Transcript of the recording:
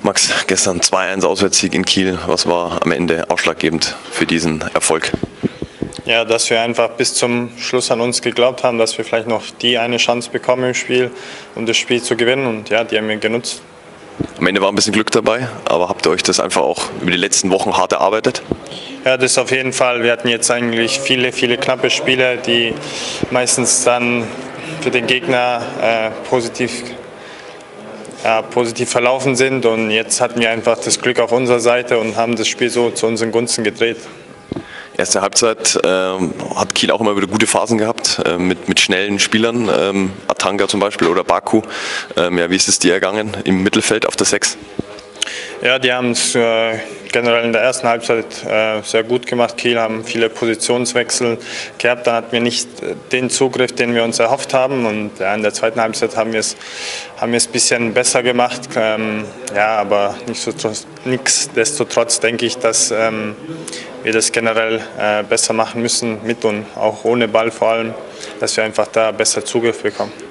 Max, gestern 2-1 Auswärtssieg in Kiel. Was war am Ende ausschlaggebend für diesen Erfolg? Ja, dass wir einfach bis zum Schluss an uns geglaubt haben, dass wir vielleicht noch die eine Chance bekommen im Spiel, um das Spiel zu gewinnen. Und ja, die haben wir genutzt. Am Ende war ein bisschen Glück dabei, aber habt ihr euch das einfach auch über die letzten Wochen hart erarbeitet? Ja, das auf jeden Fall. Wir hatten jetzt eigentlich viele knappe Spiele, die meistens dann für den Gegner positiv verlaufen sind. Und jetzt hatten wir einfach das Glück auf unserer Seite und haben das Spiel so zu unseren Gunsten gedreht. Erste Halbzeit hat Kiel auch immer wieder gute Phasen gehabt, mit schnellen Spielern, Atanga zum Beispiel oder Baku. Wie ist es dir ergangen im Mittelfeld auf der 6? Ja, die haben es generell in der ersten Halbzeit sehr gut gemacht. Kiel haben viele Positionswechsel gehabt. Dann hatten wir nicht den Zugriff, den wir uns erhofft haben. Und ja, in der zweiten Halbzeit haben wir es ein bisschen besser gemacht. Aber nichtsdestotrotz denke ich, dass wir das generell besser machen müssen, mit und auch ohne Ball vor allem, dass wir einfach da besser Zugriff bekommen.